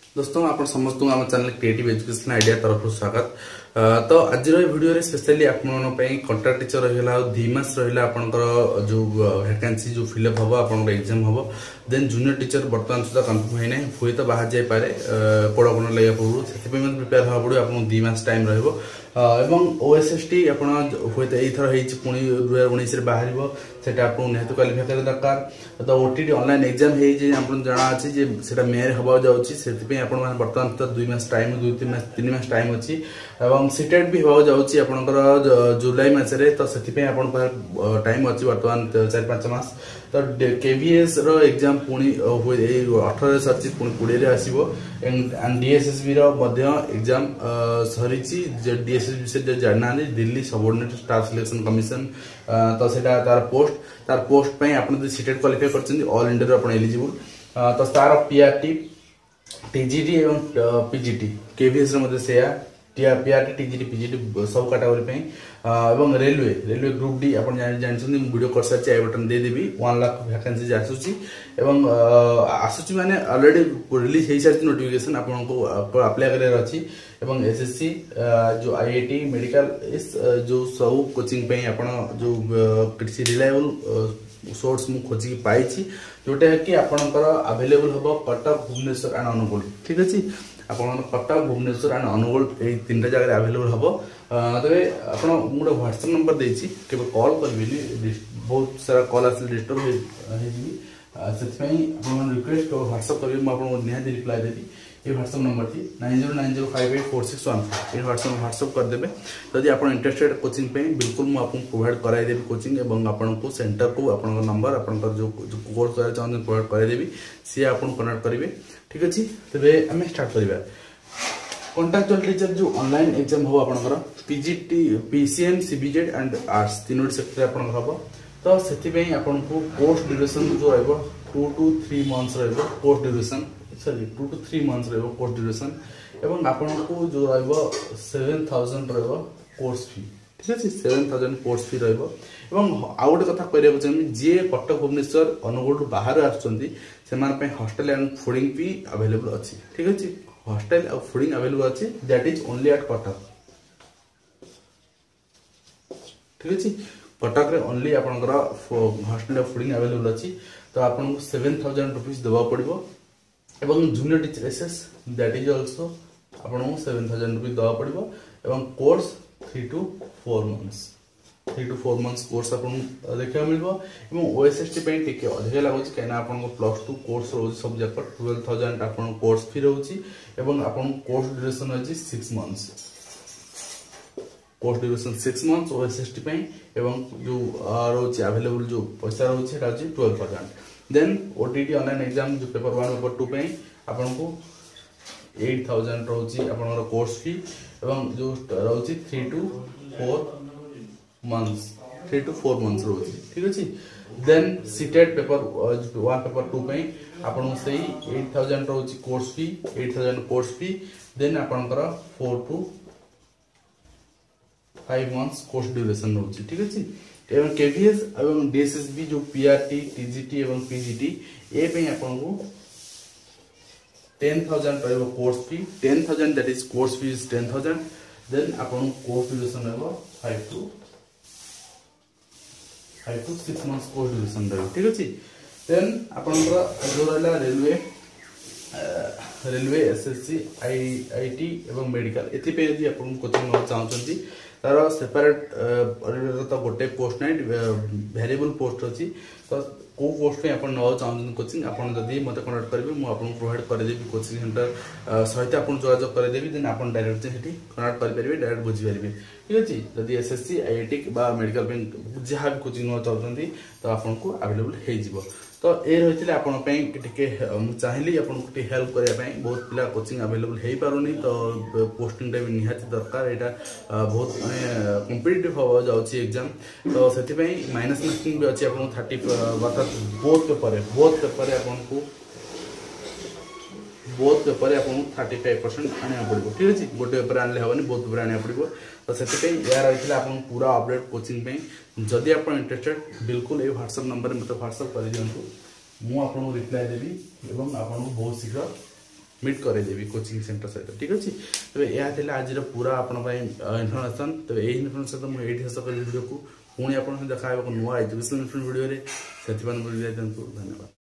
दोस्तों आप समस्त आम चैनल क्रिएटिव एजुकेशन आइडिया तरफ स्वागत। तो आज वीडियो रे स्पेशली आपन कंट्राक्ट टीचर रहा 2 मास रहा आपंकर जो वैकेंसी जो फिलअप हम आप एग्जाम हम देन जूनियर टीचर बर्तमान सुधा कन्फर्म होना हुए तो बाहर जापे कोड़ कोण लगे पूर्व से प्रिपेयर हाँ पड़ो आप 2 मास टाइम रही ओएसएसटी आप यथर पुणी 2019 बाहर से निहत क्वालिफाई कर दरकार। तो ओटीटी ऑनलाइन एग्जाम हो जना अच्छी से मेयर हवा जाऊँगी बर्तमान तो 2 मास टाइम 2-3 मास टाइम अच्छी सीटेट भी हवा जाऊँगी आपंकर जुलाई मसरे तो से टाइम अच्छी बर्तमान 4-5 मास। तो केवीएस रो एग्जाम पुणी 18 सरी पुणी 20 आसो एंड डीएसएसबी एग्जाम सरी डीएसएसबी से जाना Delhi subordinate staff selection commission तो तार पोस्ट पे आप सीटेट क्वालिफाई कर ऑल इंडिया आप एलिजिबल तो तार पीआरटी टीजीटी एवं पीजीटी केवीएस से पीआरटी टीजीटी पीजीटी सब कैटेगरी एवं रेलवे ग्रुप डी आप जानते वीडियो कर सारी आई बटन देदेवी 1 लाख वैकेंसी आसूसी आसूची माने ऑलरेडी रिलीज हो सारी नोटिफिकेशन आपको अप्लाई कर अच्छी एसएससी जो आईआईटी मेडिकल जो सब कोचिंग पे आप जो किसी रिलायबल सोर्स मु खोजी पाई जोटा कि आपंकर अवेलेबल हम कटक भुवनेश्वर एंड अनुगुल ठीक अच्छे आप कटक भुवनेश्वर एंड अनुगुल ये 3टा जगह अवेलेबल हम तेरे आप गोटे व्हाट्सएप नंबर देती केवल कॉल करेंगे बहुत सारा कॉल आस डिस्टर्ब से रिक्वेस्ट व्हाट्सएप करेंगे मुझे निहाती रिप्लाई देवी ये व्हाट्सएप नंबर थी 9090584614 ये व्हाट्सएप करदे। जदि आप इंटरेस्टेड कोचिंग पे बिल्कुल मुझे प्रोवाइड कराइदेवी कोचिंग और आपको सेंटर को आप नंबर आप जो कोर्स द्वारा चाहते प्रोवाइड कराइदेवी सी आप कनेक्ट करेंगे ठीक अच्छे। तेरे आम स्टार्ट करवा कॉन्ट्रैक्चुअल टीचर जो ऑनलाइन एग्जाम हम आपंकर PGT PCM CBZ and arts 3 sector आप हम तो से आपको कोर्स ड्यूरेशन जो रहा 2 to 3 मंथ्स रहा course duration sorry 2 to 3 months रहा कोर्स ड्यूरेशन एवं आपको जो रहा 7,000 रहा कोर्स फी ठीक अच्छे 7,000 कोर्स फी रहा आउ गोटे कथा कहना चाहिए जी कटक भुवनेश्वर अनुगुल बाहर आसमाने हॉस्टल एंड फूडिंग भी अवेलेबल अच्छी ठीक अच्छे हॉस्टल और फूडिंग अवेलेबल अच्छी that is only at Cuttack ठीक अच्छे कटक रे ओनली आपंकर हॉस्टल और फूडिंग अवेलेबल अच्छी तो आपको 7,000 रुपीज देवा पड़ो एवं junior teacher SS that is also आपको 7,000 रुपीज देवा पड़ो एवं कोर्स 3 to 4 मंथ्स कोर्स आपको देखा मिल ओएसएसटी टी अधिक लगुच कहीं +2 कोर्स रोज सब जाक 12,000 आप कोर्स फी रोचे आपको कोर्स ड्यूरेशन अच्छी 6 months course duration 6 months OSST एवं जो रोचे अवेलेबल जो पैसा रोचे 12,000 देन ओटीटी ऑनलाइन एग्जाम जो पेपर 1 पेपर 2 पे आपको 8,000 रोचे आप कोर्स फी एवं जो रोचे 3 to 4 मंथ्स रोचे ठीक अच्छे। देन सीटेट पेपर 1 पेपर 2 पे आपको से 8,000 रोचे course fee 8,000 course fee then आपंकर 4 to 5 मंथ्स कोर्स ड्यूरेशन रोचे ठीक अच्छे। एवं केवीएस एवं डीएसएसबी जो पीआरटी टीजीटी एवं पीजीटी ये पे आपको 10,000 रहा course fee 10,000 that is course fee is 10,000 then आपको कोर्स ड्यूरेशन रहा 5 to 6 मंथ्स कोर्स ड्यूरेशन रहा ठीक अच्छे। देन आपंकर जो रहा रेलवे एसएससी आईआईटी एवं मेडिकल एथि यदि आप कोचिंग चाहते तार सेपरेट तो गोटे पोस्ट ना वेरिएबल पोस्ट अच्छी तो कौ पोस्ट आप ना चाहते कोचिंग आप मत कनेक्ट करेंगे मुझे प्रोवाइड करदेवी कोचिंग सेंटर सहित आप जोगाजोग करदेवी देन आप डायरेक्ट से कनेक्ट करेंगे डायरेक्ट बुझीपारे ठीक अच्छे। जदि एसएससी आईआईटी मेडिकल जहाँ भी कोचिंग चाहते तो आपको अवेलेबल हो तो ये रही आपं चाहिए आपको हेल्प करने बहुत पिला कोचिंग अवेलेबल हो पारुनी तो पोस्टिंग भी निहाती दरकार यहाँ बहुत कॉम्पिटिटिव हवा जाऊँगी एग्जाम तो से माइनस मार्किंग भी अच्छी आपको 30 अर्थात बोथ पेपर आपको 35% आने पड़ो ठीक अच्छे गोटे पेपर आने हेनी बहुत पेपर आने पड़ो तो से यह रही आप पूरा अपडेट कोचिंग जदि आप इंटरेस्टेड बिल्कुल ये व्हाट्सएप नंबर मतलब व्हाट्सएप कर दिखाँ मुझे रिप्लाई देवी और आपको बहुत शीघ्र मिट करदेवी कोचिंग सेंटर सहित ठीक अच्छे। तेज यह आज पूरा आपण इनफर्मेशन। तेज यही इनफर्मेशन सहित मुझे शेष करी वीडियो को पुणी आप देखा नुआ एजुकेशनल वीडियो से धन्यवाद।